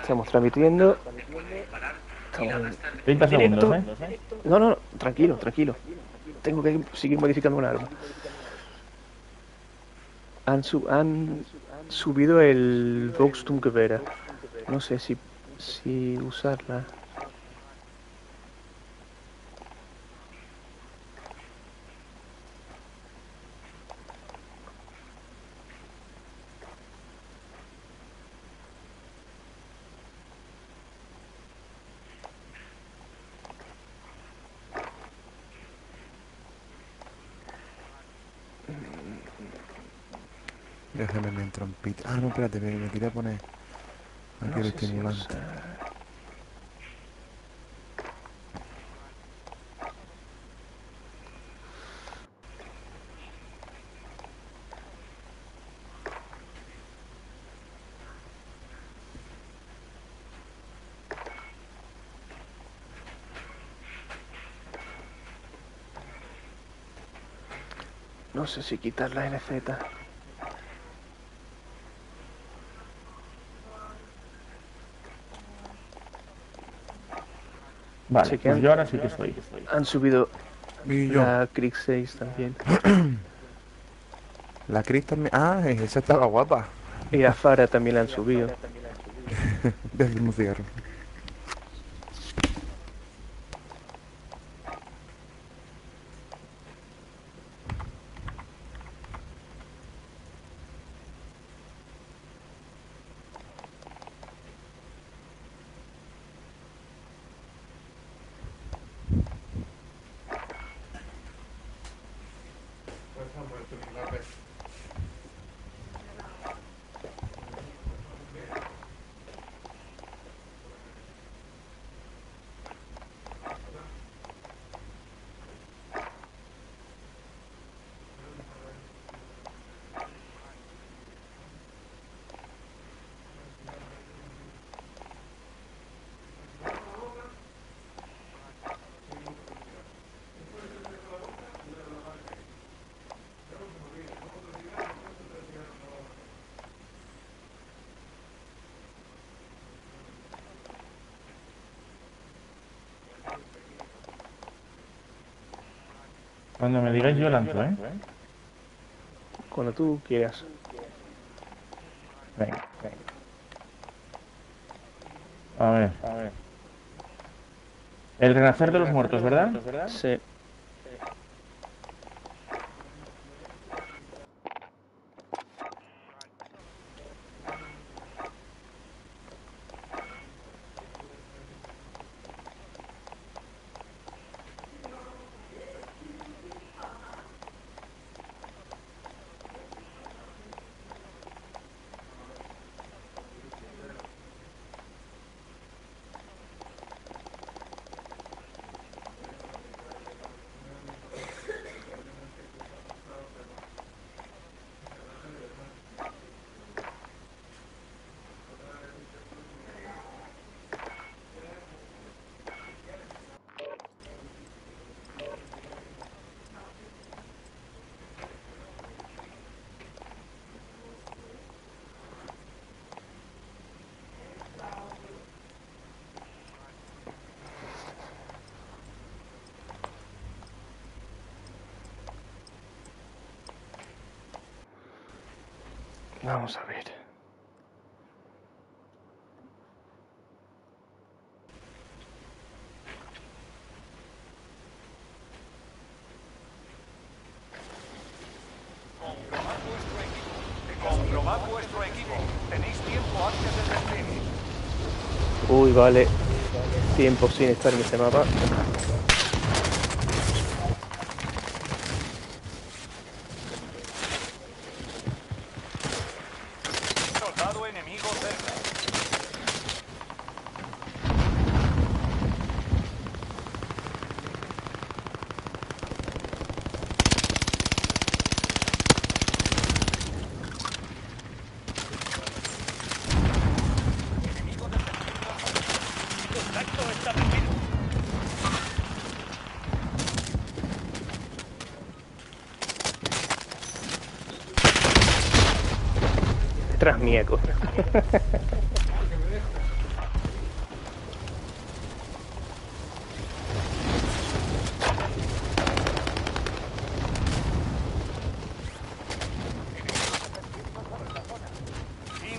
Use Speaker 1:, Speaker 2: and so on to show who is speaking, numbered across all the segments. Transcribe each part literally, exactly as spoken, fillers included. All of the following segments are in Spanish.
Speaker 1: Estamos transmitiendo. Estamos
Speaker 2: treinta
Speaker 1: directo.
Speaker 2: segundos, ¿eh?
Speaker 1: No, no, no, tranquilo, tranquilo. Tengo que seguir modificando un arma. Han, sub han subido el Volksturmgewehr. No sé si, si usarla.
Speaker 3: Déjame mi trompita. Ah, no, espérate, me, me quería poner aquí
Speaker 1: No
Speaker 3: el
Speaker 1: sé si
Speaker 3: estimulante.
Speaker 1: usar. No sé si quitar la N Z.
Speaker 2: Vale,
Speaker 1: Sé que
Speaker 2: pues
Speaker 1: han,
Speaker 2: yo ahora sí que estoy.
Speaker 1: han subido
Speaker 3: Y yo.
Speaker 1: la Krieg seis también.
Speaker 3: La Cris también. Ah, esa estaba guapa.
Speaker 1: Y la Fara también la han subido.
Speaker 3: Déjame un cigarro.
Speaker 2: Cuando me digáis yo lanzo, ¿eh?
Speaker 1: Cuando tú quieras.
Speaker 2: Venga. A ver. El renacer de los muertos, ¿verdad?
Speaker 1: Sí. Vamos a ver.
Speaker 4: Comprobad vuestro equipo. Comprobad vuestro equipo. Tenéis tiempo antes del desfile.
Speaker 1: Uy, vale. Tiempo sin estar en este mapa.
Speaker 4: Soldado enemigo cerca. Enemigo detectado. Contacto establecido.
Speaker 1: Detrás mieco.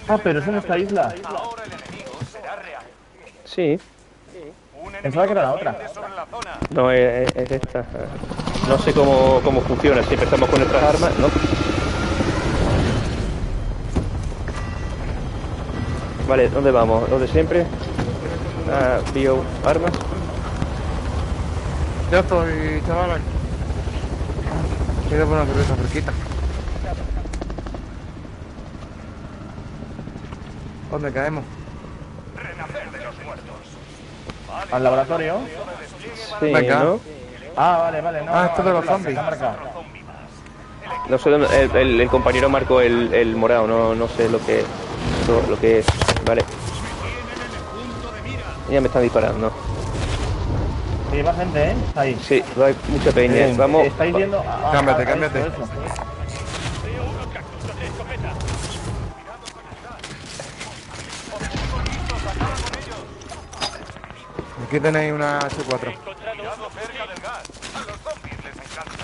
Speaker 2: Ah, pero es en esta isla.
Speaker 4: Ahora el enemigo será real.
Speaker 1: Sí.
Speaker 4: Un
Speaker 2: Pensaba que era la
Speaker 4: enemigo
Speaker 2: otra.
Speaker 4: presente sobre la zona.
Speaker 1: No, es, es esta. No sé cómo, cómo funciona. Si empezamos con nuestras armas, ¿no? Vale, ¿dónde vamos? ¿Dónde siempre? Ah, bio armas.
Speaker 3: Ya estoy, chavales. Quiero poner una cerveza fresquita. ¿Dónde caemos?
Speaker 4: Renacer de los muertos.
Speaker 2: Al laboratorio.
Speaker 1: Sí,
Speaker 3: Venga.
Speaker 1: ¿no?
Speaker 2: Ah, vale, vale. No,
Speaker 3: Ah,
Speaker 2: no,
Speaker 3: esto de los
Speaker 2: está
Speaker 3: zombies.
Speaker 2: marcado.
Speaker 1: No sé dónde. El, el- el compañero marcó el, el morado. No, no sé lo que, lo, lo que es. Vale. Ya me están disparando.
Speaker 2: Sí, va gente, ¿eh? Está ahí.
Speaker 1: Sí, hay mucha peña.
Speaker 2: Bien,
Speaker 1: Vamos.
Speaker 2: ¿estáis viendo? Ah,
Speaker 3: Cámbiate,
Speaker 2: ah,
Speaker 3: cámbiate.
Speaker 2: eso, eso.
Speaker 3: Aquí tenéis una hache cuatro.
Speaker 4: Cuidado cerca del gas. A los zombies les encanta.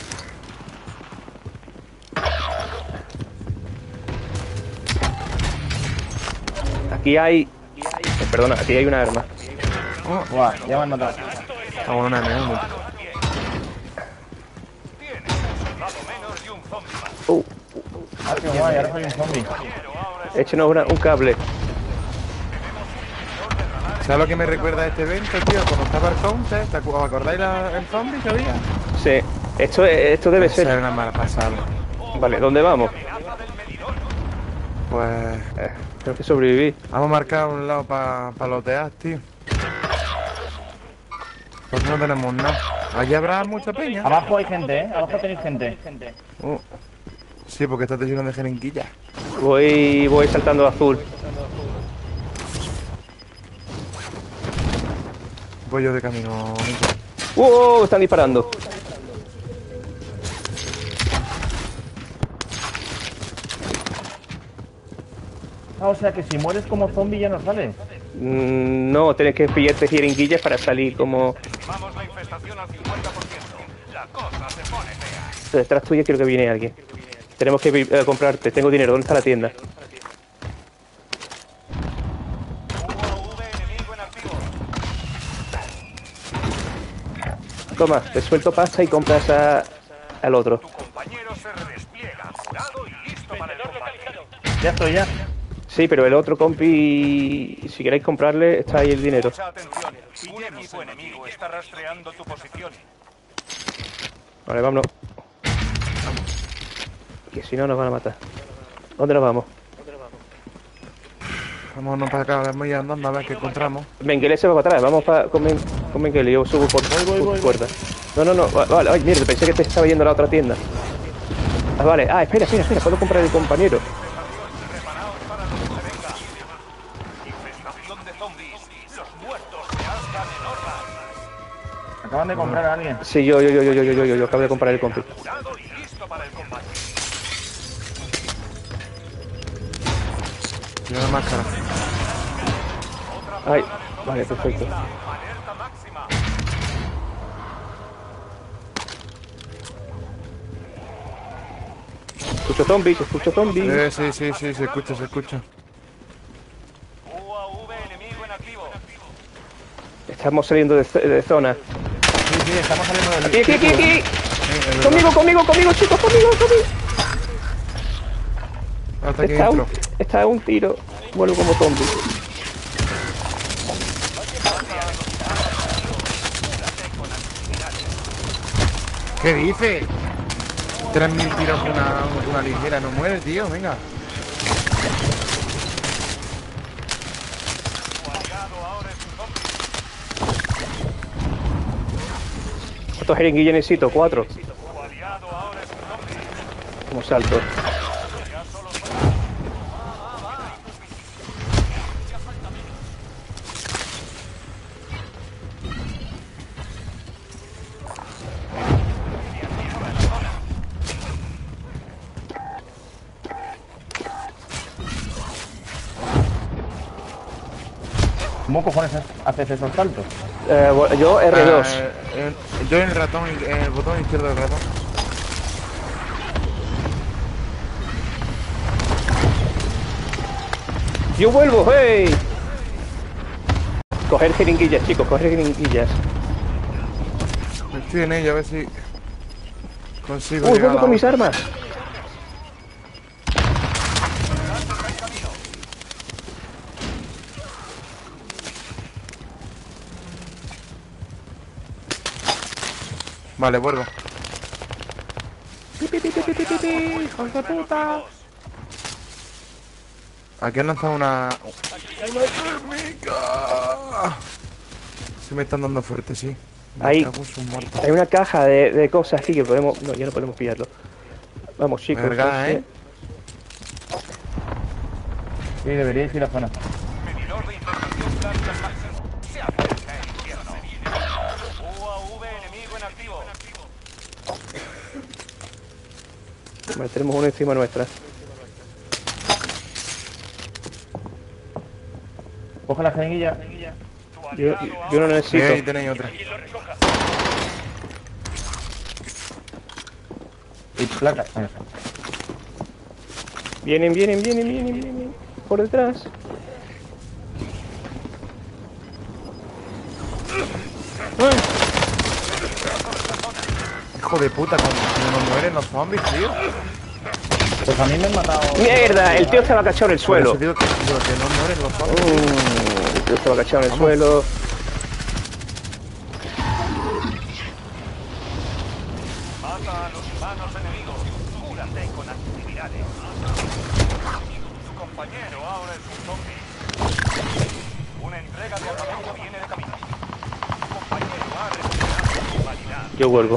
Speaker 1: Aquí hay. eh, Perdona, aquí hay una arma.
Speaker 2: Buah, ya me han matado.
Speaker 3: Vamos a una M uno.
Speaker 4: Tienes un soldado menos y un zombie más.
Speaker 1: Uh,
Speaker 2: Ah, qué guay, ahora soy un zombie.
Speaker 1: échenos una- un cable.
Speaker 3: ¿Sabes lo que me recuerda a este evento, tío? Cuando estaba el counter, ¿te acu- ¿os acordáis la- el zombie que había?
Speaker 1: Sí. Esto, esto debe
Speaker 3: Esa era
Speaker 1: ser.
Speaker 3: una mala pasada.
Speaker 1: Vale, ¿dónde vamos?
Speaker 3: Pues
Speaker 1: Eh, tengo que sobrevivir.
Speaker 3: vamos a marcar un lado para pa lotear, tío. Pues no tenemos nada. Allí habrá mucha peña.
Speaker 2: Abajo hay gente, ¿eh? Abajo tenéis gente.
Speaker 3: Uh, sí, porque está lleno de jeringuillas.
Speaker 1: Voy, voy saltando azul.
Speaker 3: Voy yo de camino.
Speaker 1: ¡Wow! Están disparando.
Speaker 2: Ah, o sea que si mueres como zombie ya no sales.
Speaker 1: Mm, no, tienes que pillarte jeringuillas para salir como.
Speaker 4: Vamos la infestación al cincuenta por ciento. La cosa se pone fea.
Speaker 1: Detrás tuya creo que viene alguien. Tenemos que eh, comprarte. Tengo dinero. ¿Dónde está la tienda?
Speaker 4: U A V enemigo en activo.
Speaker 1: Toma, te suelto pasta y compras a, al otro.
Speaker 4: Tu compañero se redespliega, curado y listo para el combate.
Speaker 2: Ya estoy, ya.
Speaker 1: Sí, pero el otro compi, si queréis comprarle, está ahí el dinero.
Speaker 4: Mucha atención. Un equipo enemigo está rastreando tu posición.
Speaker 1: Vale, vámonos. Que si no nos van a matar. ¿Dónde nos vamos?
Speaker 3: Vámonos para acá, vamos a ir andando a ver qué encontramos.
Speaker 1: Mengele se va para atrás. Vamos para, con, Men- con Mengele. Yo subo por,
Speaker 2: Voy, voy,
Speaker 1: por
Speaker 2: voy,
Speaker 1: puerta. No, no, no. va- Vale, ay, mierda, pensé que te estaba yendo a la otra tienda. Ah, vale. Ah, espera, espera, espera. Puedo comprar el compañero.
Speaker 4: Preparaos para lo que se venga. Infestación de zombies. Los muertos se alzan en hordas.
Speaker 2: Acaban de comprar a alguien.
Speaker 1: Sí, yo, yo, yo, yo, yo, yo, yo, yo, yo acabo de comprar el compi.
Speaker 4: Curado y listo para el combate.
Speaker 3: Tiene la máscara.
Speaker 1: Ay, vale, perfecto.
Speaker 4: Alerta máxima.
Speaker 1: Escucho zombies, escucho zombies.
Speaker 3: Eh, sí, sí, sí, se escucha, se escucha.
Speaker 4: U A V enemigo en activo.
Speaker 1: Estamos saliendo de, de zona.
Speaker 2: Sí, sí, estamos saliendo del...
Speaker 1: Aquí, aquí, aquí, aquí.
Speaker 3: Eh, es verdad.
Speaker 1: Conmigo, conmigo, conmigo, chicos, conmigo, conmigo.
Speaker 3: Hasta aquí
Speaker 1: Está a un,
Speaker 3: entro.
Speaker 1: está a un tiro. Vuelvo como zombie.
Speaker 3: ¿Qué dice? Tres mil tiros con una, con una ligera, no muere, tío, venga.
Speaker 1: ¿Cuántos jeringuillas necesito? Cuatro. Como salto.
Speaker 2: ¿Cómo cojones haces esos saltos?
Speaker 1: Eh, bueno, yo R dos.
Speaker 3: Ah, eh, yo en el ratón, en el botón izquierdo del ratón.
Speaker 1: ¡Yo vuelvo! ¡Hey! Coger jeringuillas, chicos, coger jeringuillas.
Speaker 3: Estoy en ello, a ver si consigo
Speaker 1: ¡Uy,
Speaker 3: llegar a
Speaker 1: vuelvo
Speaker 3: la
Speaker 1: con mis
Speaker 3: otra.
Speaker 1: armas!
Speaker 3: Vale, vuelvo.
Speaker 1: ¡Pi, pi, pi, pi, pi, pi, pi, hijos de puta!
Speaker 3: Aquí han lanzado una... ¡Una térmica! Se me están dando fuerte, sí. Me
Speaker 1: Ahí.
Speaker 3: cago en sus muertos.
Speaker 1: Hay una caja de, de cosas aquí que podemos... No, ya no podemos pillarlo. Vamos, chicos.
Speaker 3: Verga,
Speaker 1: no sé.
Speaker 3: ¿eh?
Speaker 2: Sí, deberíais ir a zona.
Speaker 4: Medidor de información planta máximo. Se acerca el infierno. U A V enemigo en activo.
Speaker 1: Vale, tenemos uno encima nuestra.
Speaker 2: Coge la jeringuilla.
Speaker 1: Yo, yo no
Speaker 3: Sí,
Speaker 1: necesito.
Speaker 3: ahí tenéis otra.
Speaker 2: Y placa. Ahí está.
Speaker 1: Vienen, vienen, vienen, vienen, vienen. Por detrás.
Speaker 3: Hijo de puta, cuando no mueren los zombies, tío.
Speaker 2: Pues a mí me han matado.
Speaker 1: ¡Mierda! El tío estaba cachado en el
Speaker 3: Por eso
Speaker 1: suelo.
Speaker 3: digo que, digo que no mueren los zombies.
Speaker 1: Uh, el tío estaba cachado en el suelo.
Speaker 4: Mata a los humanos enemigos. Cúrate con actividades. Tu compañero ahora es un zombie. Una entrega de armamento viene de camino. Tu compañero ha recuperado su humanidad.
Speaker 1: Yo vuelvo.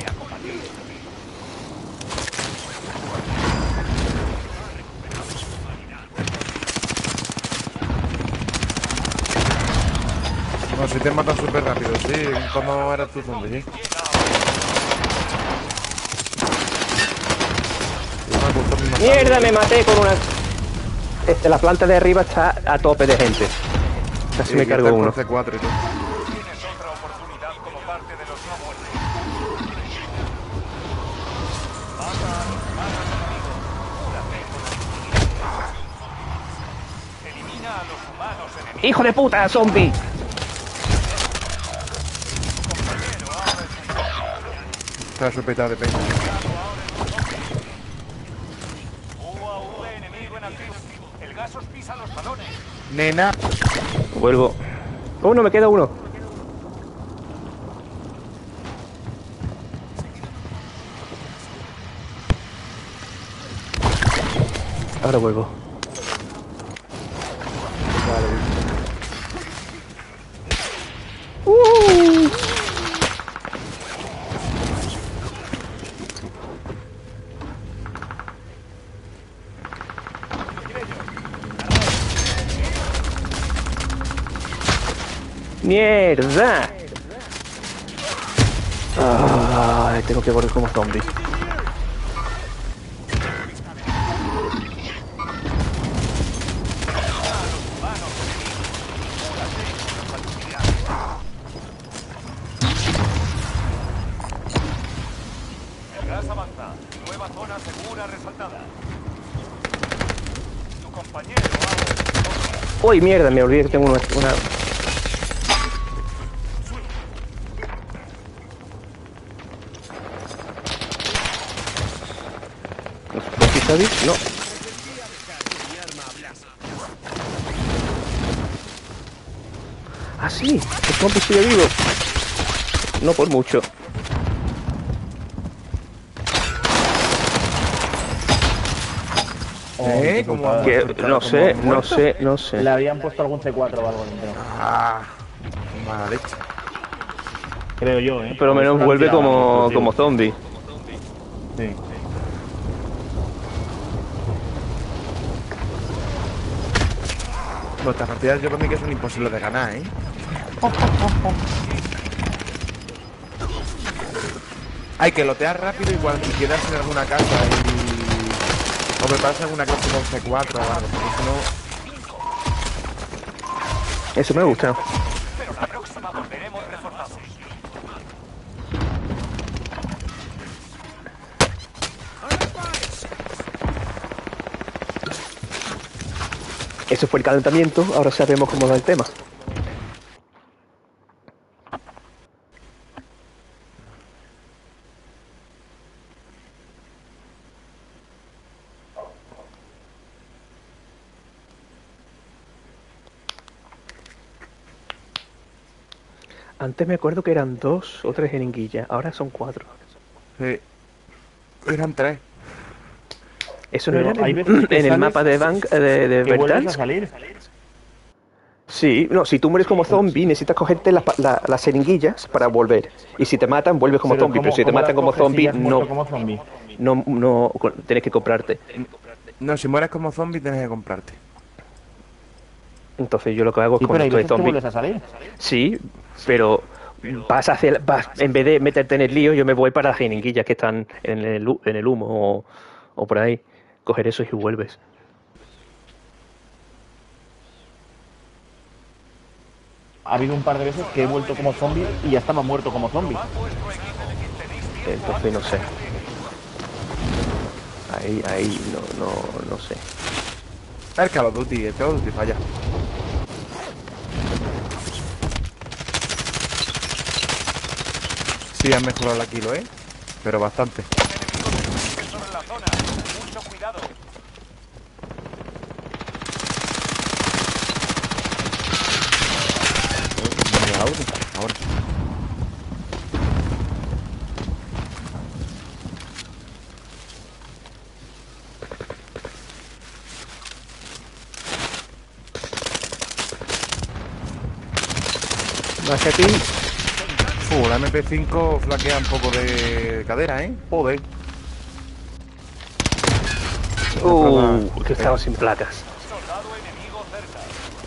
Speaker 3: No, si te matan súper rápido, sí. Cuando eras tu zombie, sí. Una cosa muy matada.
Speaker 1: ¡Mierda! Me maté con una... Este, la planta de arriba está a tope de gente. Casi
Speaker 3: Sí,
Speaker 1: me
Speaker 3: que
Speaker 1: cargo
Speaker 3: está con
Speaker 1: uno.
Speaker 3: C cuatro y todo.
Speaker 4: Tienes otra oportunidad como parte de los no muertos. Mata a los humanos enemigos. Cúrate con actividades. Elimina a los humanos enemigos.
Speaker 1: ¡Hijo de puta, zombie!
Speaker 4: Compañero ahora es un zombie.
Speaker 3: Está sopetado de peña.
Speaker 4: U A V enemigo en activo. El gas os pisa los talones.
Speaker 3: Nena.
Speaker 1: Vuelvo. Oh, no, me queda uno. Ahora vuelvo. Uh. ¡Mierda! Ah, tengo que correr como zombie.
Speaker 4: El gas avanza. Nueva zona segura resaltada. Tu compañero ahora es un zombie.
Speaker 1: ¡Uy, mierda! Me olvidé que tengo una... una... ¿Aquí está bien? No. Ah, sí. El zombie sigue vivo. No por mucho.
Speaker 3: ¿Eh?
Speaker 2: qué
Speaker 3: ¿Cómo
Speaker 2: putada.
Speaker 3: ha
Speaker 1: Que,
Speaker 3: muerto?
Speaker 1: no
Speaker 3: ¿Cómo
Speaker 1: sé,
Speaker 3: ha
Speaker 1: no
Speaker 3: muerto?
Speaker 1: sé, no sé.
Speaker 2: Le habían puesto algún C cuatro o algo dentro.
Speaker 3: Ah, mala leche.
Speaker 2: Creo yo, ¿eh?
Speaker 1: Pero menos
Speaker 2: Por eso
Speaker 1: vuelve
Speaker 2: lo han tirado
Speaker 1: como,
Speaker 2: antes,
Speaker 1: como
Speaker 2: tío.
Speaker 1: zombie.
Speaker 2: Sí.
Speaker 3: Los partidas yo para mí que son imposibles de ganar, ¿eh? Hay que lotear rápido igual y quedarse en alguna casa y... O prepararse alguna clase con C cuatro o algo, porque si no...
Speaker 1: Eso me gusta.
Speaker 4: Pero la próxima volveremos reforzados.
Speaker 1: Eso fue el calentamiento, ahora sabemos cómo va el tema. Antes me acuerdo que eran dos o tres jeringuillas, ahora son cuatro.
Speaker 3: Sí. Eran tres.
Speaker 1: ¿Eso no
Speaker 2: Pero
Speaker 1: era
Speaker 2: hay
Speaker 1: en,
Speaker 2: veces que
Speaker 1: en el
Speaker 2: sales
Speaker 1: mapa de, Bank, de, de
Speaker 2: que vuelves a
Speaker 1: Verdansk?
Speaker 2: salir.
Speaker 1: Sí, no, si tú mueres como zombie necesitas cogerte las la, las jeringuillas para volver. Y si te matan, vuelves como
Speaker 2: Pero
Speaker 1: zombie, pero
Speaker 2: ¿cómo-
Speaker 1: si te
Speaker 2: cómo
Speaker 1: matan
Speaker 2: las
Speaker 1: como
Speaker 2: coges si
Speaker 1: zombie,
Speaker 2: ya has muerto
Speaker 1: no,
Speaker 2: como zombie?
Speaker 1: no, no, con- tienes que comprarte.
Speaker 3: No, si mueres como zombie tienes que comprarte.
Speaker 1: Entonces yo lo que hago es
Speaker 2: Sí,
Speaker 1: cuando
Speaker 2: pero hay
Speaker 1: estoy
Speaker 2: veces que
Speaker 1: zombie.
Speaker 2: vuelves a salir.
Speaker 1: Sí, pero vas a hacer, vas, en vez de meterte en el lío, yo me voy para las jeringuillas que están en el, hu- en el humo o, o por ahí. Coger eso y vuelves.
Speaker 2: Ha habido un par de veces que he vuelto como zombie y ya estaba muerto como zombie.
Speaker 1: Entonces no sé. Ahí, ahí, no, no, no sé.
Speaker 3: El Call of Duty, el Call of Duty falla. Sí, han mejorado la kilo, ¿eh? Pero bastante.
Speaker 4: Sobre la zona. Mucho cuidado.
Speaker 3: Ahora, ahora.
Speaker 1: Más que a ti,
Speaker 3: Uh, la M P cinco flaquea un poco de cadera, ¿eh? Joder.
Speaker 1: uh, que estaba sin placas.
Speaker 4: Soldado enemigo cerca.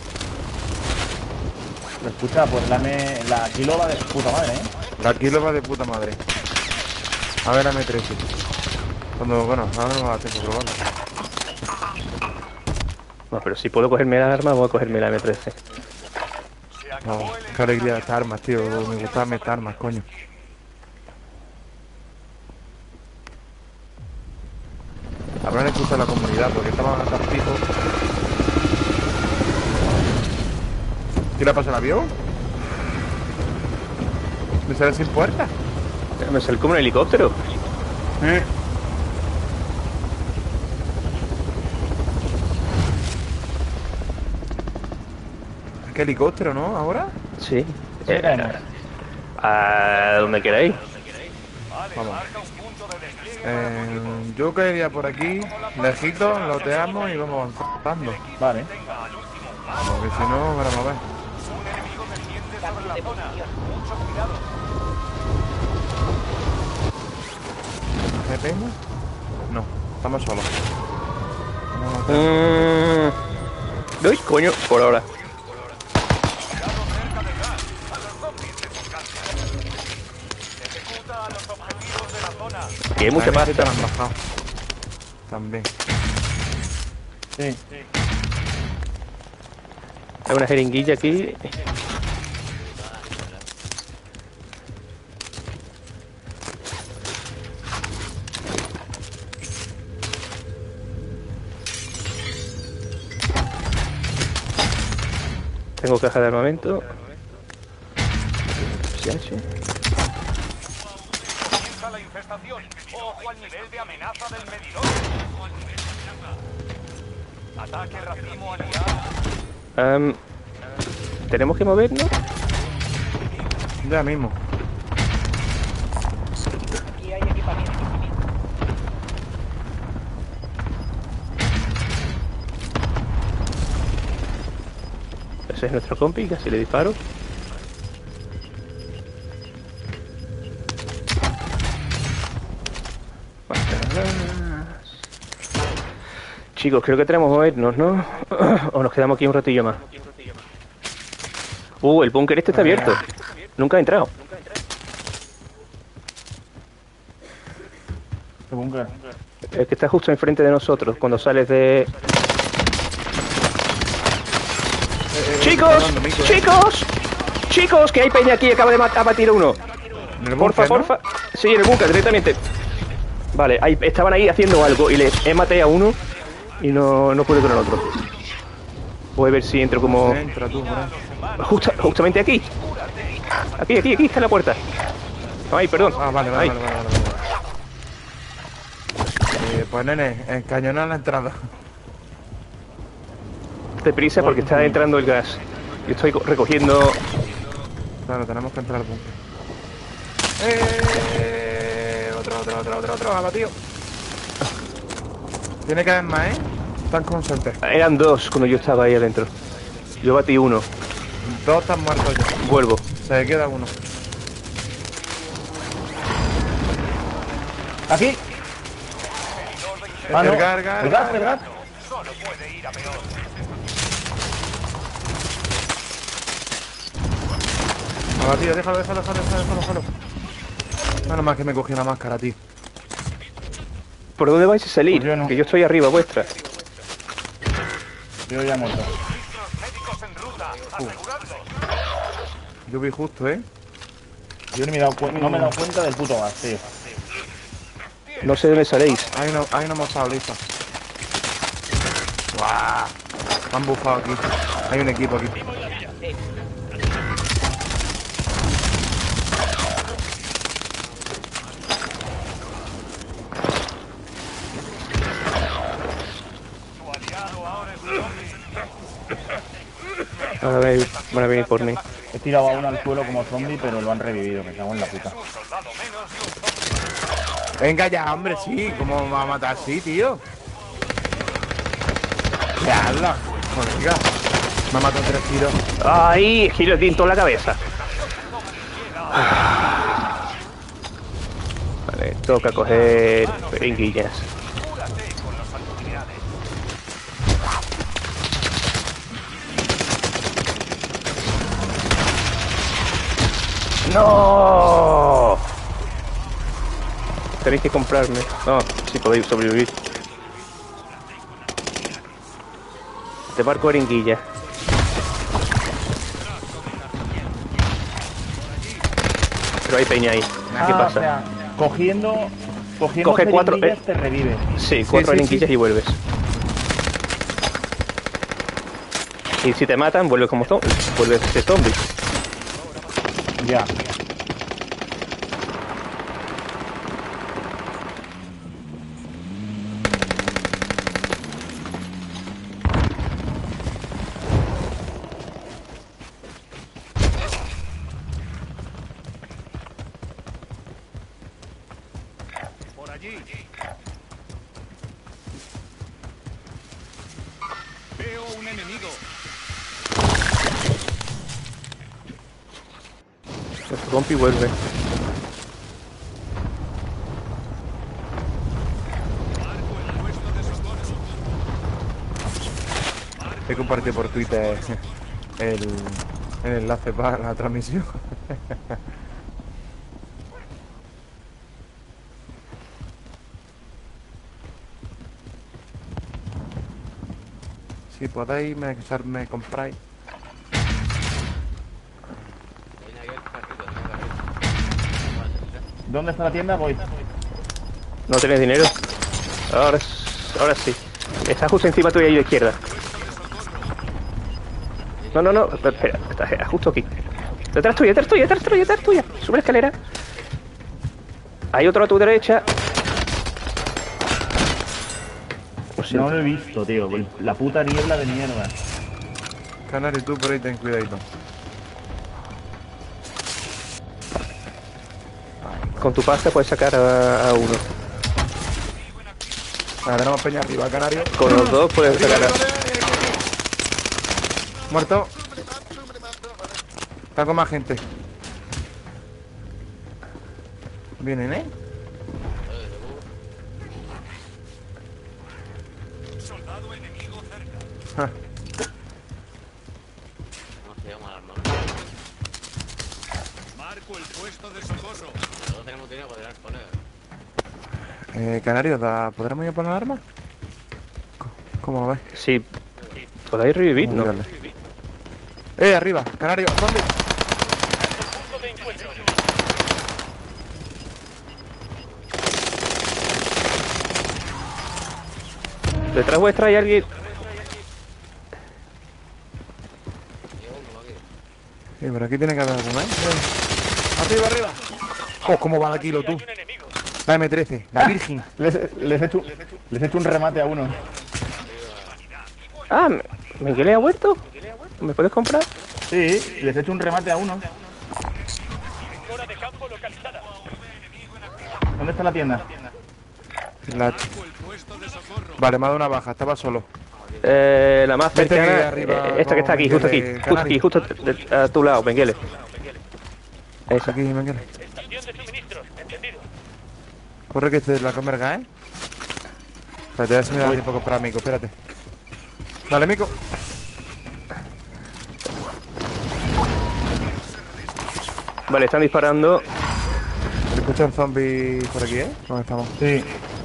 Speaker 2: Escucha, pues la, me, la kilo va de puta madre, ¿eh?
Speaker 3: La kilo va de puta madre. A ver la M trece. Cuando, bueno, ahora no me da tiempo de probarla.
Speaker 1: No, pero si puedo cogerme el arma, voy a cogerme la M trece.
Speaker 4: Se acabó
Speaker 3: No,
Speaker 4: el
Speaker 3: qué alegría de estas armas, tío. Me gustan estas armas, coño. Habrán escuchado la comunidad porque estaban hasta pijos. ¿Qué le pasa al avión? ¿Me sale sin puerta?
Speaker 1: Me sale como un helicóptero.
Speaker 3: ¿Eh? ¿Qué helicóptero, no? ¿Ahora?
Speaker 1: Sí.
Speaker 2: Sí,
Speaker 1: Eh,
Speaker 2: caemos.
Speaker 1: a donde queráis.
Speaker 4: Vale,
Speaker 3: Vamos.
Speaker 4: marca un punto de despliegue.
Speaker 3: Eh, yo caería por aquí, lejito, loteamos y vamos avanzando.
Speaker 2: Vale.
Speaker 3: Porque si no, vamos a ver.
Speaker 4: Un enemigo desciende sobre la zona. Mucho cuidado.
Speaker 3: ¿Qué tengo? No, estamos solos. Vamos a hacer-
Speaker 1: Mm. Uy, coño, por ahora.
Speaker 4: Cuidado cerca del gas. A los zombies les encanta. Ejecuta a los objetivos de la zona.
Speaker 1: Que hay mucha
Speaker 3: La M Z
Speaker 1: pasta.
Speaker 3: la han bajado. También.
Speaker 2: Sí.
Speaker 1: Hay una jeringuilla aquí. Tengo caja de armamento. Sí, sí.
Speaker 4: Comienza la infestación. Ojo al nivel de amenaza del medidor. Ataque racimo aliado.
Speaker 1: Am, ¿Tenemos que movernos?
Speaker 3: Ya mismo.
Speaker 5: Aquí hay equipamiento.
Speaker 1: Ese es nuestro compi, casi le disparo. Chicos, creo que tenemos que movernos, ¿no? O nos quedamos aquí un ratillo más. Uh, el búnker este está abierto. Nunca he entrado.
Speaker 2: El búnker.
Speaker 1: El que está justo enfrente de nosotros, cuando sales de... ¡Chicos! ¡Chicos! ¡Chicos! Que hay peña aquí, acaba de mat- abatir a uno.
Speaker 3: En el
Speaker 1: Porfa,
Speaker 3: búnker, ¿no?
Speaker 1: porfa. Sí, en el búnker, directamente. Vale, ahí, estaban ahí haciendo algo y les he maté a uno y no, no pude con el otro. Voy a ver si entro como...
Speaker 3: Entra tú, por ahí.
Speaker 1: Justa- justamente aquí. Aquí, aquí, aquí está la puerta. Ay, perdón.
Speaker 3: Ah, vale, vale,
Speaker 1: Ay,
Speaker 3: vale, vale, vale, vale. Eh, pues nene, encañonar la entrada.
Speaker 1: deprisa porque está entrando el gas. Yo estoy co- recogiendo...
Speaker 3: Claro, tenemos que entrar al búnker. ¡Eh! Otro, otro, otro, otro, otro, abatido. Tiene que haber más, ¿eh? Están con suerte.
Speaker 1: Eran dos cuando yo estaba ahí adentro. Yo batí uno.
Speaker 3: Dos están muertos ya.
Speaker 1: Vuelvo.
Speaker 3: Se queda uno.
Speaker 2: Aquí. Ah, no.
Speaker 3: El gas, gas,
Speaker 2: El gas,
Speaker 3: gas,
Speaker 2: el gas.
Speaker 4: Solo puede ir a peor.
Speaker 3: Abatido, déjalo, déjalo, déjalo, déjalo, déjalo, déjalo. Menos mal que me cogí la máscara, tío.
Speaker 1: ¿Por dónde vais a salir?
Speaker 2: Pues yo no.
Speaker 1: Que yo estoy arriba vuestra.
Speaker 2: Yo ya he muerto.
Speaker 4: Médicos en ruta. Aseguradlos.
Speaker 3: Yo vi justo, ¿eh?
Speaker 2: Yo ni me he dado cuen- no me he dado cuenta del puto gas, tío.
Speaker 1: No sé dónde saléis.
Speaker 3: Hay una, hay una mozada lista. ¡Guau! Me han bufado aquí. Hay un equipo aquí.
Speaker 4: Su aliado ahora es un zombie.
Speaker 1: Van a venir, van a venir por mí.
Speaker 2: He tirado a uno al suelo como zombie, pero lo han revivido, me cago en la puta.
Speaker 4: Un soldado menos y un zombie.
Speaker 3: Venga ya, hombre, sí. ¿Cómo me va a matar así, tío? ¿Qué habla? Joder, me ha matado tres tiros.
Speaker 1: ¡Ay! Giro el en la cabeza. Vale, toca coger peringuillas.
Speaker 4: Cúrate con los antivirales.
Speaker 1: ¡No! Tenéis que comprarme. No, si podéis sobrevivir. Te marco peringuillas. Pero hay peña ahí. ¿Qué
Speaker 2: Ah,
Speaker 1: pasa?
Speaker 2: o sea, cogiendo... Cogiendo
Speaker 1: Coge cuatro,
Speaker 2: jeringuillas
Speaker 1: eh.
Speaker 2: te revive.
Speaker 1: Sí, cuatro
Speaker 3: sí,
Speaker 1: peringuillas
Speaker 3: sí.
Speaker 1: y vuelves. Y si te matan, vuelves como zombie. Vuelves de zombie.
Speaker 2: Ya.
Speaker 4: Por allí. Veo un enemigo.
Speaker 1: Nuestro compi vuelve.
Speaker 4: Marco el puesto de socorro.
Speaker 3: He compartido por Twitter el, el enlace para la transmisión. Si podéis, me, me compráis.
Speaker 2: ¿Dónde está la tienda? Voy.
Speaker 1: ¿No tenés dinero? Ahora, s- ahora sí. Está justo encima tuya y a la izquierda. No, no, no. Espera, está justo aquí. Detrás tuya, detrás tuya, detrás tuya, detrás tuya. Sube la escalera. Hay otro a tu derecha. Lo siento.
Speaker 2: No lo he visto, tío. La puta niebla de mierda.
Speaker 3: Canario, tú por ahí ten cuidadito.
Speaker 1: Con tu pasta puedes sacar a, a uno.
Speaker 3: Nada, tenemos peña arriba, Canario.
Speaker 1: Con los dos puedes sacar a...
Speaker 3: Muerto. Está con más gente. Vienen, ¿eh?
Speaker 4: Soldado enemigo cerca.
Speaker 3: Ja.
Speaker 5: No se llama alarma.
Speaker 4: Marco el puesto de socorro.
Speaker 5: No tenemos dinero para poder poner.
Speaker 3: Eh, Canario, ¿da- ¿podremos ir a poner armas? ¿Cómo lo ves?
Speaker 1: Si podáis revivir, ¿no?
Speaker 3: Dale. Eh, arriba, Canario, zombie.
Speaker 1: Detrás vuestra hay alguien...
Speaker 3: Sí, por aquí tiene que haber alguna, ¿eh? Arriba, arriba. Oh, cómo va de kilo tú. La eme trece, la Virgin.
Speaker 2: Les, les, he hecho, les he hecho un remate a uno.
Speaker 1: Ah, ¿Miguel ha vuelto? ¿Me puedes comprar?
Speaker 2: Sí, les he hecho un remate a uno. ¿Dónde está la tienda?
Speaker 3: La... Vale, me ha dado una baja, estaba solo.
Speaker 1: Eh, la más
Speaker 3: Vete
Speaker 1: cercana,
Speaker 3: aquí arriba
Speaker 1: eh, esta que está aquí, justo aquí,
Speaker 3: con Mengele,
Speaker 1: justo aquí,
Speaker 3: Canario.
Speaker 1: justo de- de- a tu lado, Mengele. Esa.
Speaker 3: Aquí, Mengele. Corre que te la converga, ¿eh? Espérate, a ver si me da tiempo a comprar a Mico, espérate. Dale, Mico.
Speaker 1: Vale, están disparando.
Speaker 3: Se escuchan zombies por aquí, ¿eh? ¿Dónde estamos?
Speaker 2: Sí.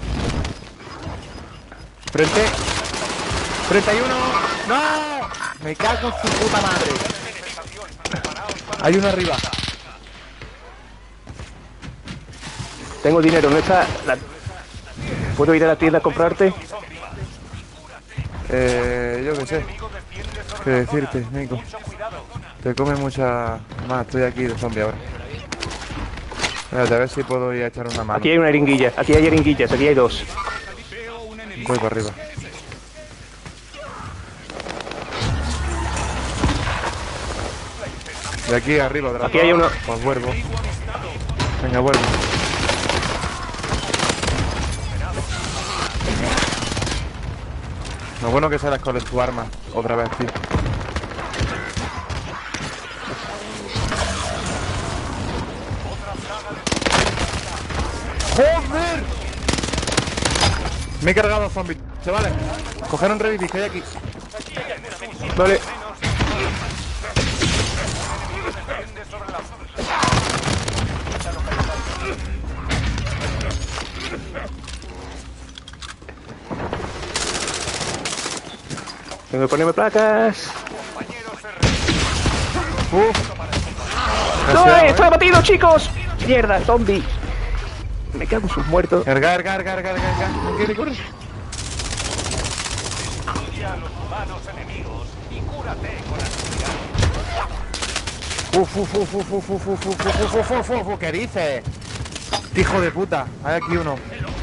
Speaker 3: Frente. treinta y uno. ¡No! Me cago en su puta madre. Hay uno arriba.
Speaker 1: Tengo dinero, ¿dónde está? La... ¿Puedo ir a la tienda a comprarte?
Speaker 3: Eh, yo qué sé. ¿Qué decirte, Mico? Te come mucha... Más, estoy aquí de zombie ahora. Espérate, a ver si puedo ir a echar una mano.
Speaker 1: Aquí hay una jeringuilla, aquí hay jeringuillas, aquí hay dos.
Speaker 3: Voy para arriba. De aquí arriba otra vez.
Speaker 1: Aquí hay uno.
Speaker 3: Pues vuelvo. Venga, vuelvo. Lo bueno que sales con tu arma otra vez, tío. ¡Joder! Me he cargado zombies, chavales. Coger un revivis que hay aquí.
Speaker 1: Vale. Tengo que ponerme placas.
Speaker 3: Uf.
Speaker 1: ¡No!
Speaker 3: Gracias,
Speaker 1: eh,
Speaker 3: ¿eh?
Speaker 1: ¡Estoy abatido, chicos! ¡Mierda, zombie! Me cago en sus muertos.
Speaker 3: Carga, carga, carga, carga, carga. ¿Qué corre?
Speaker 4: Estudia a los humanos enemigos y cúrate con actividad.
Speaker 3: Uf, uf, uf, uf, uf, uf, uf, uf, uf, uf, uf, uf, uf, ¿qué dices? Hijo de puta, hay aquí uno.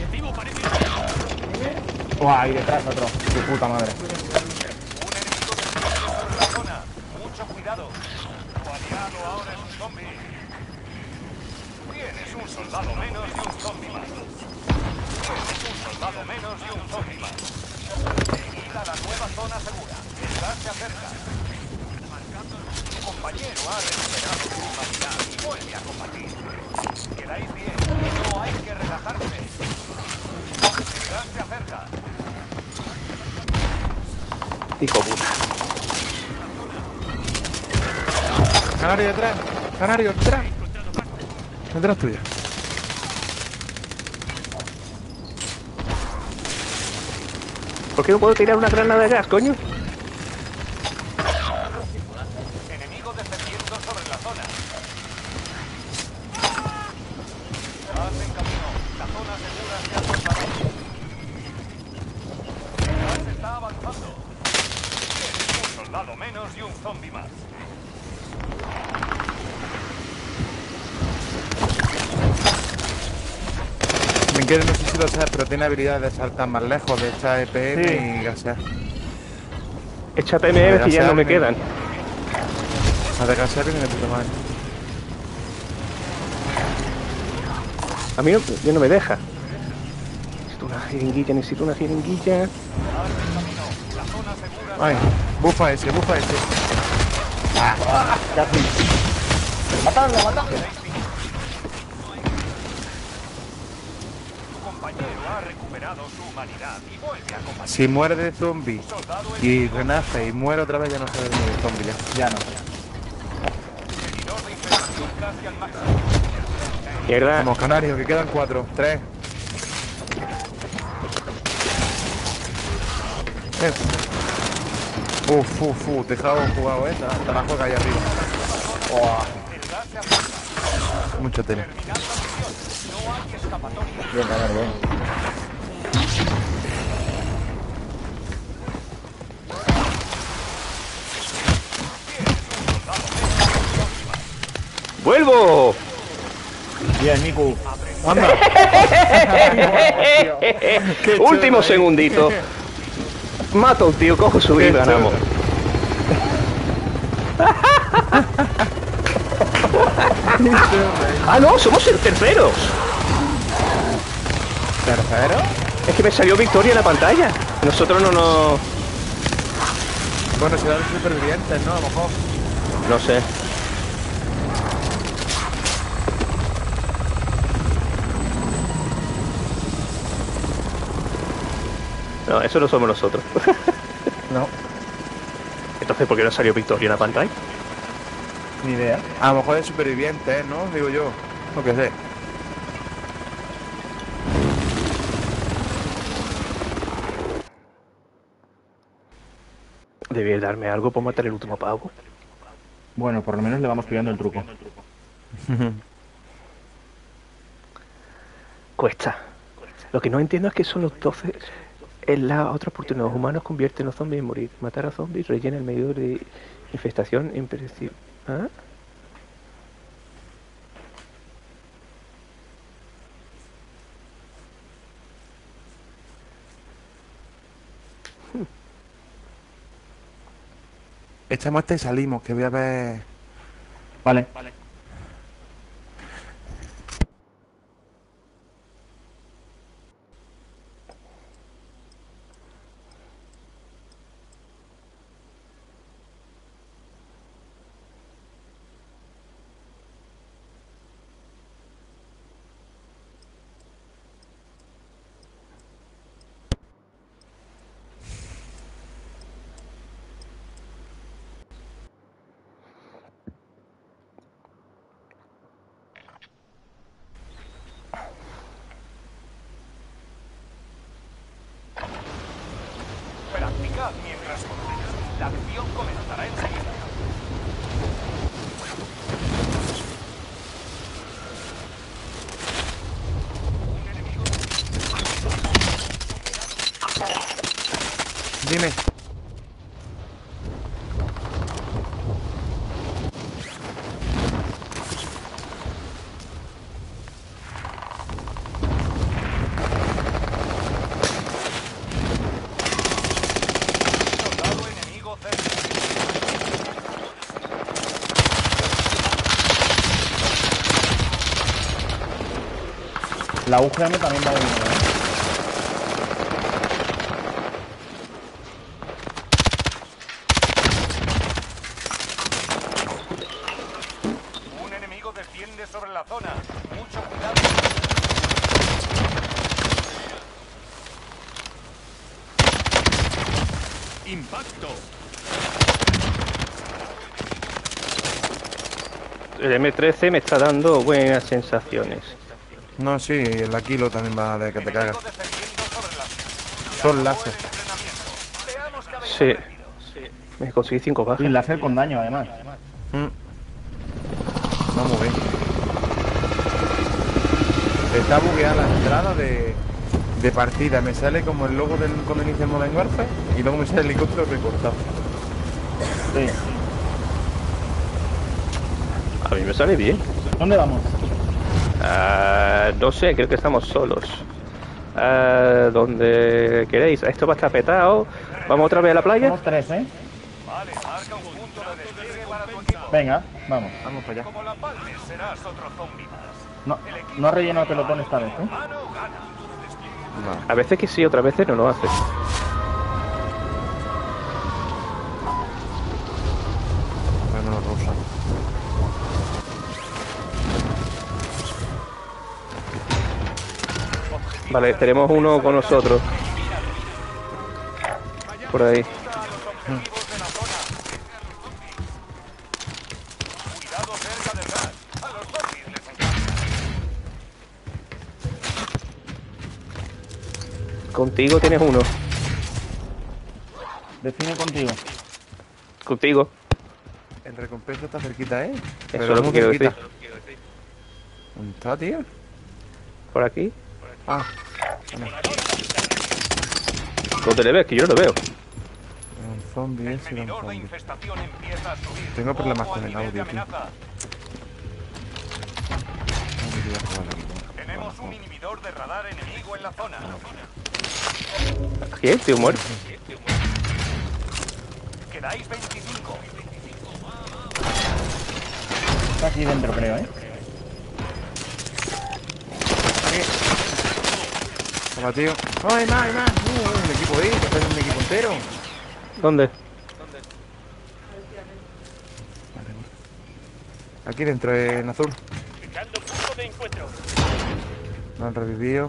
Speaker 2: Buah, ahí detrás otro. Tu puta madre.
Speaker 4: Un enemigo desciende sobre la zona. Mucho cuidado. Tu aliado ahora es un zombie. Tienes un soldado menos y un zombie más. Tienes un soldado menos y un zombie más. Vigila la nueva zona segura. El gas se acerca. Tu compañero ha recuperado su humanidad y vuelve a combatir. Quedáis bien. No hay que relajarse. El gas se acerca.
Speaker 1: Hijo puta.
Speaker 3: Canario detrás, Canario detrás. Detrás tuya.
Speaker 1: ¿Por qué no puedo tirar una granada de gas, coño?
Speaker 4: Enemigo descendiendo sobre la zona. Vas en camino. La zona segura se ha trasladado. El gas está avanzando. Tienes un soldado menos y un zombie más.
Speaker 3: Miguel, no sé si lo sabes, pero tiene habilidad de saltar más lejos, de echar E P M
Speaker 2: Sí.
Speaker 3: y gasear.
Speaker 1: Echa P M que ya no me quedan.
Speaker 3: La de gasear viene de puta madre.
Speaker 1: A mí no, yo no me deja. Necesito una jeringuilla, necesito una jeringuilla.
Speaker 3: Ay, bufa ese, bufa ese.
Speaker 2: Casi. ¡Matadlo, matadlo!
Speaker 4: Tu compañero ha recuperado su humanidad y vuelve a combatir.
Speaker 3: Si muere de zombie y renace y muere otra vez, ya no sabe de zombie ya.
Speaker 2: Ya no.
Speaker 4: Medidor de infección casi al máximo.
Speaker 1: Mierda.
Speaker 3: Vamos, Canario, que quedan cuatro, tres. Eh. Uf, uf, uf, dejado jugado, eh. Te la juega ahí arriba. Mucho tele.
Speaker 2: Bien, Canario, bien.
Speaker 1: ¡Vuelvo!
Speaker 2: Bien, Miku. Anda.
Speaker 3: Qué
Speaker 1: Último
Speaker 3: chulo,
Speaker 1: segundito. Mato a un tío, cojo su vida y
Speaker 3: Qué
Speaker 1: ganamos. ¡Ah, no! ¡Somos el terceros!
Speaker 3: ¿Tercero?
Speaker 1: Es que me salió victoria en la pantalla. Nosotros no nos...
Speaker 3: Bueno, serán los supervivientes, ¿no? A lo mejor.
Speaker 1: No sé. No, eso no somos nosotros.
Speaker 3: No,
Speaker 1: Entonces, ¿por qué no salió victoria en la pantalla?
Speaker 2: Ni idea.
Speaker 3: a lo mejor es supervivientes, ¿no? Digo yo. No que sé.
Speaker 1: Debí darme algo por matar el último pavo.
Speaker 2: Bueno, por lo menos le vamos pillando el truco.
Speaker 1: Cuesta. Lo que no entiendo es que son los doce. En la otra oportunidad, los humanos convierten a los zombies en morir. Matar a zombies rellena el medidor de infestación impredecible. ¿Ah?
Speaker 3: Echamos esta y salimos, que voy a ver.
Speaker 2: Vale.
Speaker 4: Practicad mientras corréis. La acción comenzará enseguida.
Speaker 3: Dime.
Speaker 4: Soldado enemigo cerca.
Speaker 2: La U G M también va a venir, ¿eh?
Speaker 4: Un enemigo desciende sobre la zona. Mucho cuidado. Impacto.
Speaker 1: El eme trece me está dando buenas sensaciones.
Speaker 3: No, sí, el Aquilo también va de que te cagas.
Speaker 4: Enemigo descendiendo sobre la...
Speaker 3: Son láser.
Speaker 4: Entrenamiento. Veamos qué habéis
Speaker 1: Sí.
Speaker 4: aprendido.
Speaker 1: Me conseguí cinco
Speaker 2: Y
Speaker 1: bajas.
Speaker 2: láser con daño, además.
Speaker 3: Mm. Vamos bien. Está bugueada la entrada de, de partida. Me sale como el logo del cuando inicia el Modern Warfare y luego me sale el helicóptero recortado.
Speaker 2: Sí.
Speaker 1: A mí me sale bien.
Speaker 2: ¿Dónde vamos?
Speaker 1: Ah, no sé, creo que estamos solos. Ah, donde queréis. Esto va a estar petado. Vamos otra vez a la playa.
Speaker 2: Somos tres, ¿eh?
Speaker 4: Vale, marca un punto de despliegue para tu equipo.
Speaker 2: Venga, vamos.
Speaker 3: Vamos para allá.
Speaker 4: Como la palmes, serás otro zombie más.
Speaker 2: No, no ha rellenado el pelotón esta vez, ¿eh?
Speaker 4: Mano gana.
Speaker 3: Vale.
Speaker 1: A veces que sí, otras veces no lo hace.
Speaker 3: Vámonos, Rosa.
Speaker 1: Vale, tenemos uno con nosotros. Por ahí.
Speaker 4: Ayuda a los objetivos de la zona. Cuidado cerca del gas. A los zombies les encanta.
Speaker 1: Contigo tienes uno.
Speaker 2: Define contigo.
Speaker 1: Contigo.
Speaker 3: El recompensa está cerquita, ¿eh?
Speaker 1: Eso es lo que
Speaker 3: muy
Speaker 1: quiero
Speaker 3: cerquita.
Speaker 1: decir.
Speaker 3: ¿Dónde está, tío?
Speaker 1: Por aquí.
Speaker 3: Ah,
Speaker 1: ¿Dónde le ves? Que yo no lo veo.
Speaker 3: un zombie
Speaker 4: El
Speaker 3: ese, era un
Speaker 4: medidor de
Speaker 3: zombie.
Speaker 4: infestación empieza a subir.
Speaker 3: Tengo problemas
Speaker 4: Ojo
Speaker 3: con
Speaker 4: al
Speaker 3: el
Speaker 4: nivel de
Speaker 3: audio, tío.
Speaker 4: amenaza.
Speaker 3: voy a jugar aquí.
Speaker 4: Tenemos un inhibidor de radar enemigo en la zona.
Speaker 1: Aquí, tío muerto.
Speaker 4: Quedáis veinticinco.
Speaker 2: Está aquí dentro, creo, ¿eh?
Speaker 3: Toma, tío. ¡Oh, hay más, hay más! Uh, un equipo ahí, que es un equipo entero.
Speaker 1: ¿Dónde?
Speaker 3: Aquí dentro, en azul.
Speaker 4: Fijando punto de encuentro.
Speaker 3: Lo han revivido.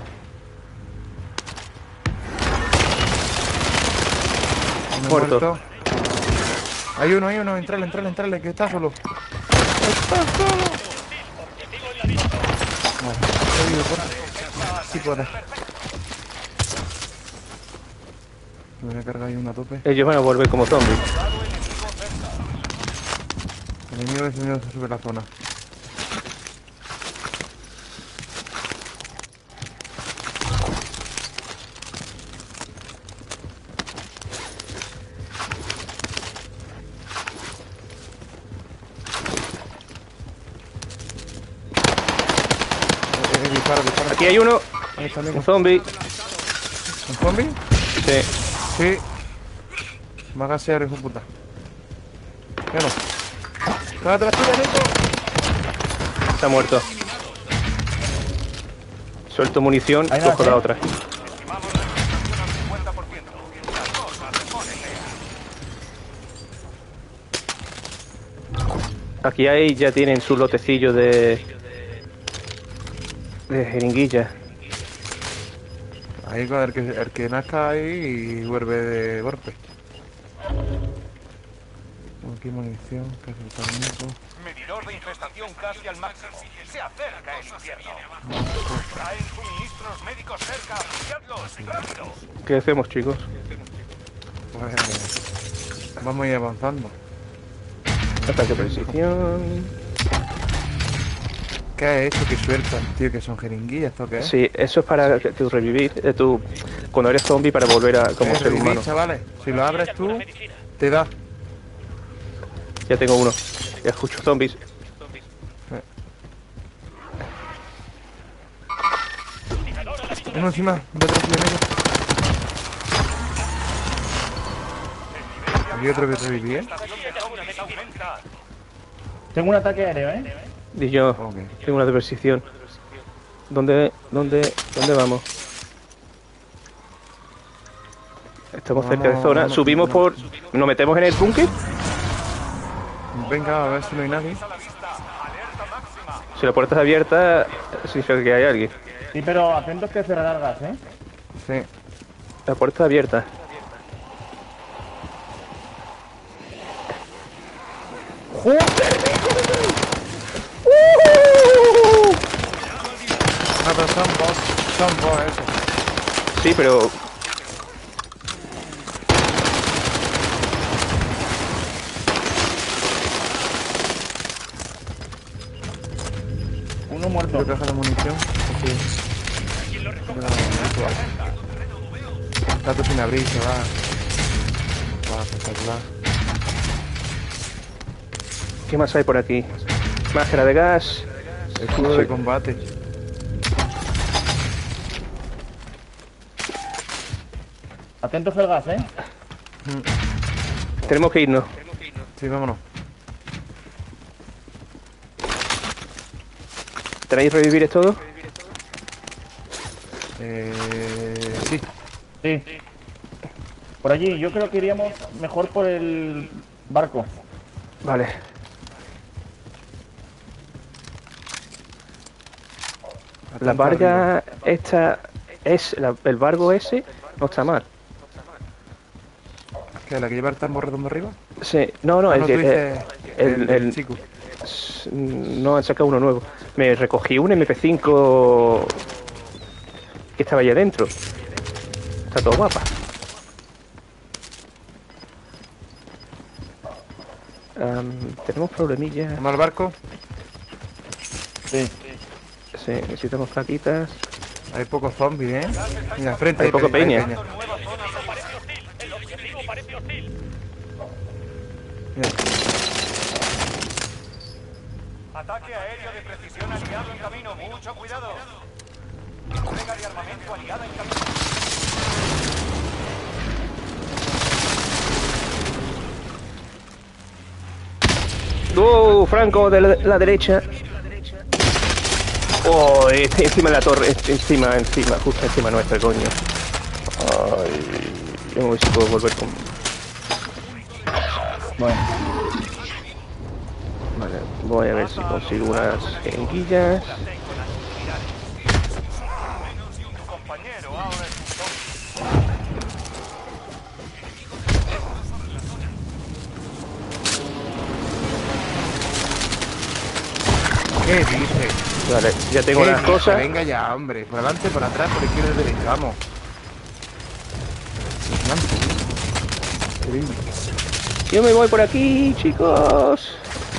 Speaker 3: Uno
Speaker 1: Muerto.
Speaker 3: Hay uno, hay uno. Entrale, entrale, entrale, que está solo. ¡Está solo! Bueno, he ido por... Sí puede. Me voy a cargar ahí una tope.
Speaker 1: Ellos van a volver como zombies.
Speaker 3: El enemigo defendido sobre la zona. Eh, eh, dispara, dispara.
Speaker 1: Aquí hay uno,
Speaker 3: Ahí está,
Speaker 1: un
Speaker 3: amigo.
Speaker 1: zombie.
Speaker 3: ¿Un zombie?
Speaker 1: Sí.
Speaker 3: Sí. Me hagas ser, hijo de puta. Ya no. ¡Cállate la tuya, Nico!
Speaker 1: Está muerto. Suelto munición,
Speaker 2: Ahí va,
Speaker 1: cojo
Speaker 2: ¿sí?
Speaker 1: la otra.
Speaker 4: Estimamos la infestación al cincuenta por ciento. Las cosas se ponen feas.
Speaker 1: Aquí hay, ya tienen su lotecillo de... de jeringuilla.
Speaker 3: Ahí con el que, el que nazca ahí y vuelve de golpe. Aquí munición, que hace el carnico.
Speaker 4: Medidor de infestación casi al máximo. Se acerca el infierno. Traen suministros médicos cerca. Auxiliadlos. ¡Rápido!
Speaker 1: ¿Qué hacemos, chicos?
Speaker 3: Pues vamos a ir avanzando.
Speaker 1: Ataque precisión.
Speaker 3: ¿Qué es eso que sueltan, tío? ¿Que son jeringuillas? ¿Esto qué es?
Speaker 1: Sí, eso es para que tu revivir, eh, tu, cuando eres zombie para volver a como
Speaker 3: Eh,
Speaker 1: ser
Speaker 3: revivir,
Speaker 1: humano.
Speaker 3: chavales. Si lo abres tú, te da.
Speaker 1: Ya tengo uno. Ya escucho zombies.
Speaker 3: Uno encima, detrás de enemigo. Aquí otro que revivía.
Speaker 4: Estación de zombies aumenta.
Speaker 2: Tengo un ataque aéreo, ¿eh?
Speaker 1: Y yo
Speaker 3: Ok.
Speaker 1: tengo una de precisión. ¿Dónde, dónde, dónde vamos? Estamos cerca de
Speaker 3: Vamos,
Speaker 1: zona.
Speaker 3: vamos,
Speaker 1: Subimos por...
Speaker 3: vamos.
Speaker 1: ¿Nos metemos en el búnker?
Speaker 3: Venga, a ver si no hay nadie.
Speaker 4: A la vista. Alerta máxima.
Speaker 1: Si la puerta es abierta, significa que hay alguien.
Speaker 2: Sí, pero atentos que se relargas, ¿eh?
Speaker 3: Sí.
Speaker 1: La puerta está abierta.
Speaker 3: Ah, pero son bots. Son bots, eso.
Speaker 1: Sí, pero...
Speaker 2: Uno muerto.
Speaker 3: Creo que caja de munición. Sí. Está todo sin abrir, se va. Va, espectacular.
Speaker 1: ¿Qué más hay por aquí? Máscara de gas.
Speaker 3: Escudo de combate.
Speaker 2: Atentos al gas, ¿eh?
Speaker 1: Tenemos que irnos.
Speaker 3: Sí, vámonos.
Speaker 1: ¿Tenéis revivir todo?
Speaker 3: Eh, sí.
Speaker 2: Sí. Por allí, yo creo que iríamos mejor por el barco.
Speaker 1: Vale. La
Speaker 3: Atento
Speaker 1: barca
Speaker 3: arriba.
Speaker 1: esta es la- el barco ese no está mal.
Speaker 3: ¿Qué? ¿La que lleva el tambor redondo arriba?
Speaker 1: Sí, no, no,
Speaker 3: Ah,
Speaker 1: el,
Speaker 3: no,
Speaker 1: que-
Speaker 3: tú dices
Speaker 1: eh, el,
Speaker 3: el,
Speaker 1: el-
Speaker 3: el chico.
Speaker 1: s- no han sacado uno nuevo. Me recogí un M P cinco que estaba allá adentro. Está todo guapa. Am, tenemos problemillas.
Speaker 3: ¿Vamos al barco?
Speaker 2: Sí.
Speaker 1: Sí, necesitamos plaquitas.
Speaker 3: Hay pocos zombies, ¿eh? Mira, frente.
Speaker 1: Hay poco peña.
Speaker 3: Mira.
Speaker 4: Ataque aéreo de precisión aliado en camino. Mucho cuidado. Entrega de armamento aliada en camino.
Speaker 1: ¡Oh! Franco de la, la derecha. ¡Oh! Este, encima de la torre. Este, encima, encima. Justo encima nuestra, coño. Ay. Yo no sé si puedo volver con...
Speaker 2: Bueno,
Speaker 1: Vale, voy a ver si consigo unas jeringuillas.
Speaker 4: Tu compañero ahora es un zombie.
Speaker 3: ¿Qué dice?
Speaker 1: Vale, ya tengo
Speaker 3: ¿Qué
Speaker 1: las
Speaker 3: dice?
Speaker 1: cosas.
Speaker 3: Venga ya, hombre. Por adelante, por atrás, por izquierda y derecha. Vamos. Increíble.
Speaker 1: Yo me voy por aquí, chicos.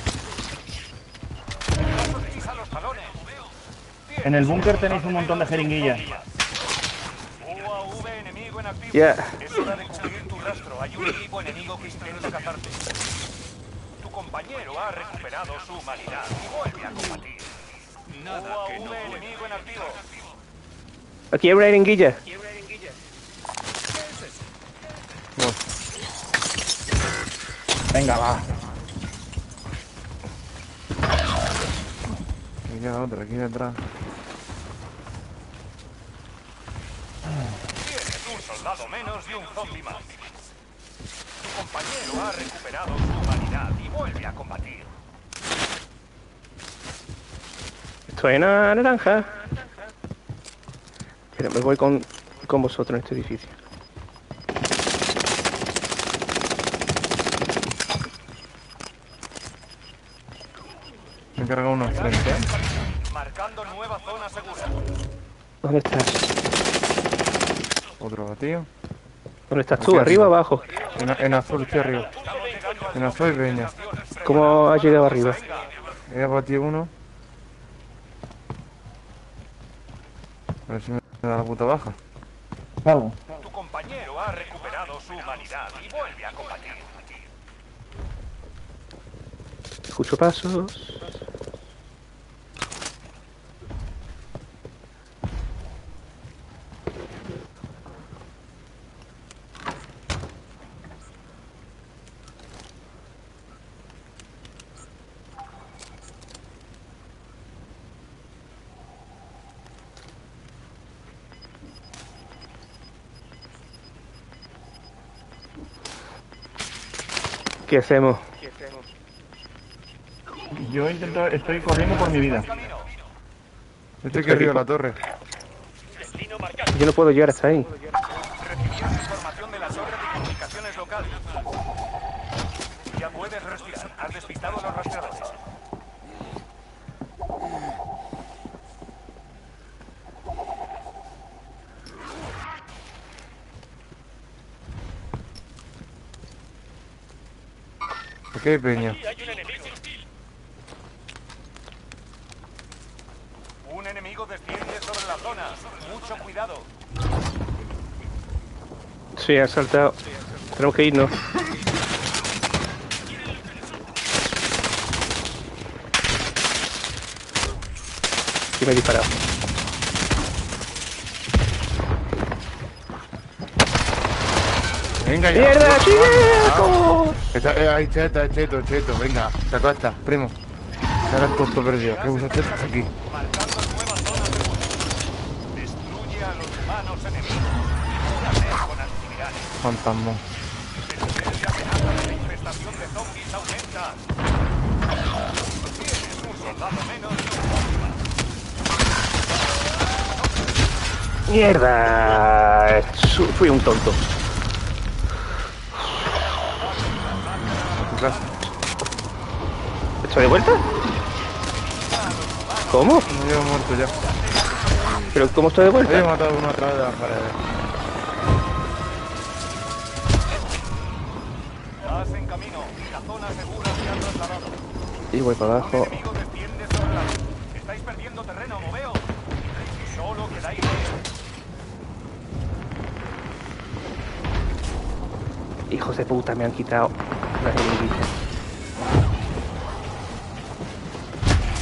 Speaker 4: Pisa los talones.
Speaker 2: en el búnker tenéis un montón de jeringuillas.
Speaker 4: U A V enemigo en activo.
Speaker 1: Ya.
Speaker 4: Es hora de cubrir tu rastro. Hay un equipo enemigo que intenta cazarte. Tu compañero ha recuperado su humanidad y vuelve a combatir. U A V enemigo en activo.
Speaker 1: Aquí hay una jeringuilla.
Speaker 2: Venga, va.
Speaker 3: Me queda otra aquí detrás.
Speaker 4: Tienes un soldado menos y un zombie más. Tu compañero ha recuperado su humanidad y vuelve a combatir.
Speaker 1: Estoy en la naranja. Pero me voy con, con vosotros en este edificio.
Speaker 3: Me he cargado unos treinta.
Speaker 4: Marcando nueva zona segura.
Speaker 1: ¿Dónde estás?
Speaker 3: Otro batido.
Speaker 1: ¿Dónde estás tú? ¿Arriba o abajo?
Speaker 3: En, en azul, estoy arriba. En azul y peña.
Speaker 1: ¿Cómo has llegado arriba?
Speaker 3: He abatido uno. A ver si me da la puta baja.
Speaker 2: Vamos.
Speaker 4: Tu compañero ha recuperado su humanidad y vuelve a combatir.
Speaker 1: Escucho pasos. ¿Qué hacemos?
Speaker 2: Yo intento, estoy corriendo por mi vida.
Speaker 3: Estoy aquí arriba de la torre.
Speaker 1: Yo no puedo llegar hasta ahí.
Speaker 4: Recibiendo información de la torre de comunicaciones local. Ya puedes respirar. Has despistado a los rastreadores.
Speaker 3: Aquí hay peña.
Speaker 4: Un enemigo desciende sobre la zona. Mucho cuidado.
Speaker 1: Sí, ha saltado. Tenemos que irnos. Y me he disparado.
Speaker 3: Venga ya.
Speaker 1: ¡Mierda, chicos!
Speaker 3: Está, eh, ahí, cheto, cheto, cheto. Venga, te acuestas, primo. Ahora el tonto perdido. ¿Qué usa cheto aquí?
Speaker 4: Marcando nueva zona segura. Destruye a los humanos enemigos. Cúrate con antivirales.
Speaker 3: Fantasma.
Speaker 4: Desde amenaza de la infestación de zombies aumenta. Tienes un soldado menos y un zombie más.
Speaker 1: ¡Mierda! Su- Fui un tonto.
Speaker 3: A tu casa.
Speaker 1: ¿Estoy de vuelta? ¿Cómo?
Speaker 3: Me llevo muerto ya.
Speaker 1: ¿Pero cómo estoy de
Speaker 3: He
Speaker 1: vuelta?
Speaker 3: matado uno a través de las paredes.
Speaker 4: Vas en camino. La zona segura se ha trasladado.
Speaker 1: Y voy para abajo.
Speaker 4: Un enemigo desciende sobre la... Estáis perdiendo terreno, moveo. Solo quedáis dos.
Speaker 1: Hijos de puta, me han quitado la jeringuilla.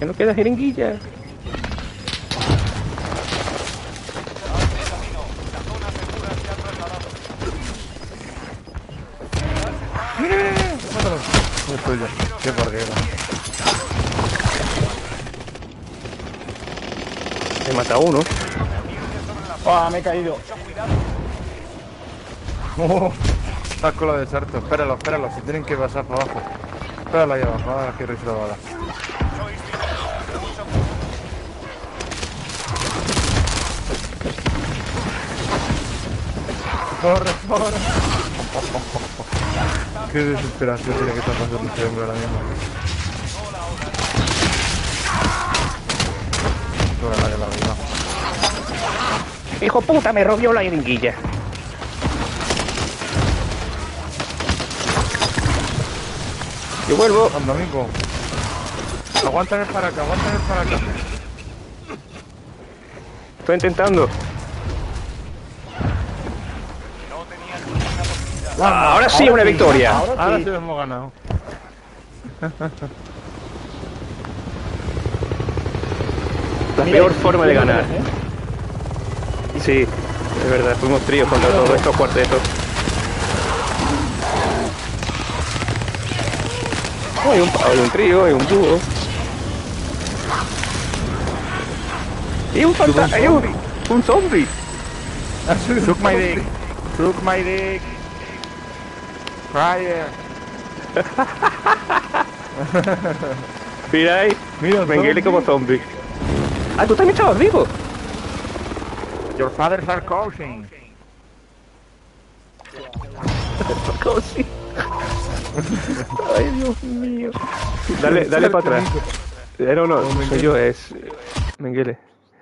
Speaker 1: Que no queda jeringuilla.
Speaker 3: Mátalo. No estoy yo. Qué porquera.
Speaker 1: He matado a uno.
Speaker 2: ¡Ah, me he caído!
Speaker 3: Oh, estás con la de sarto. Espéralo, espéralo. Si tienen que pasar para abajo. Espéralo ahí abajo. Ahora que risa la bala. Corre, corre. Qué desesperación tiene que estar pasando este hombre ahora mismo. Toda la que la vida.
Speaker 1: Hijo puta, me rompió la jeringuilla. Yo vuelvo.
Speaker 3: Anda, amigo. Aguanta el para acá, aguanta el para acá.
Speaker 1: Estoy intentando. Ah, ahora sí, una victoria.
Speaker 2: Ahora
Speaker 3: Ahora
Speaker 2: sí.
Speaker 3: sí hemos ganado.
Speaker 1: La
Speaker 2: Mira,
Speaker 1: peor
Speaker 2: y-
Speaker 1: forma
Speaker 2: y-
Speaker 1: de
Speaker 2: y-
Speaker 1: ganar.
Speaker 2: ¿eh?
Speaker 1: Sí, es verdad, fuimos tríos contra todos estos cuartetos. Oh, hay, un, hay un trío, hay un dúo. Y un fantasma, hay un, un zombie.
Speaker 3: Suck my dick. Suck my dick. Fryer.
Speaker 1: Mira ahí,
Speaker 3: Mira, el
Speaker 1: Mengele como
Speaker 3: zombie.
Speaker 1: zombie. Ah, tú también estabas vivo.
Speaker 3: Your fathers are coughing.
Speaker 1: ¿Cómo sí? Ay, Dios mío. Dale, dale para atrás. Eh, no, no, soy yo, es eh, Mengele.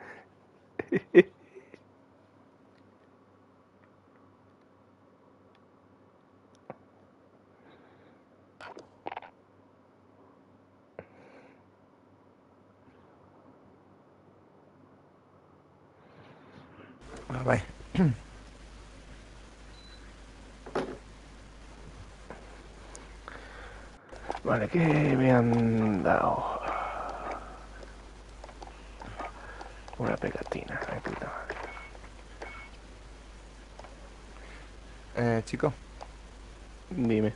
Speaker 3: A ver.
Speaker 1: Vale, ¿qué me han dado? Una pegatina, ay, puta madre.
Speaker 3: Eh, chicos.
Speaker 1: Dime.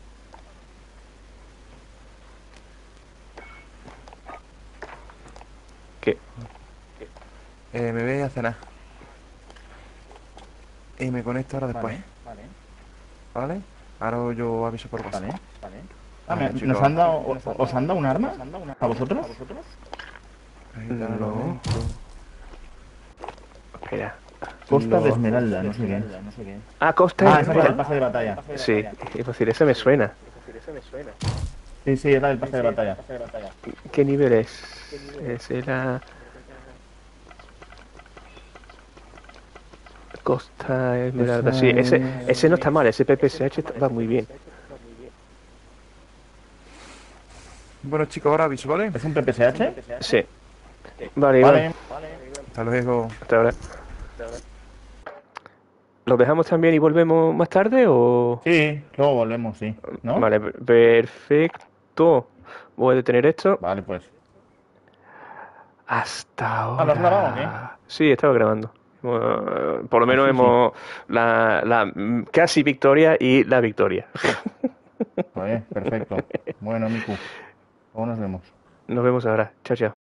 Speaker 1: ¿Qué?
Speaker 3: Eh, me voy a cenar. Y me conecto ahora después.
Speaker 2: Vale,
Speaker 3: ¿Vale? Ahora yo aviso por WhatsApp.
Speaker 2: vale, vale. Ah,
Speaker 3: Vale,
Speaker 2: me-
Speaker 3: chicos.
Speaker 2: ¿nos han dado, o- ¿Os han dado un arma? ¿A vosotros?
Speaker 3: Ahí está,
Speaker 1: No.
Speaker 3: ¿no?
Speaker 1: Espera.
Speaker 2: Costa
Speaker 1: No.
Speaker 2: de Esmeralda, no sé qué.
Speaker 1: Ah, Costa
Speaker 2: Ah,
Speaker 1: de
Speaker 2: esa es la del
Speaker 1: Esmeralda.
Speaker 2: pase de batalla.
Speaker 1: Sí, es decir, ese me suena.
Speaker 2: Sí, sí, es la del pase de batalla.
Speaker 1: ¿Qué nivel es? Es la Costa Esmeralda. Sí, ese, ese no está mal, ese P P S H está- va muy bien.
Speaker 3: Bueno, chicos, ahora aviso, ¿vale?
Speaker 2: ¿Es un P P S H?
Speaker 1: Sí. Vale, Iván,
Speaker 2: Vale.
Speaker 3: Hasta luego.
Speaker 1: hasta ahora. ¿Los dejamos también y volvemos más tarde o...?
Speaker 2: Sí, luego volvemos, sí. ¿No?
Speaker 1: Vale, per- perfecto. Voy a detener esto.
Speaker 2: Vale, pues.
Speaker 1: Hasta ahora.
Speaker 2: Ah, ¿lo has grabado o qué?
Speaker 1: Sí, estaba grabando. Uh, por lo menos
Speaker 2: Sí, sí.
Speaker 1: hemos la, la mm, casi victoria y la victoria.
Speaker 2: Vale, perfecto. Bueno, Miku. Luego nos vemos.
Speaker 1: Nos vemos ahora. Chao, chao.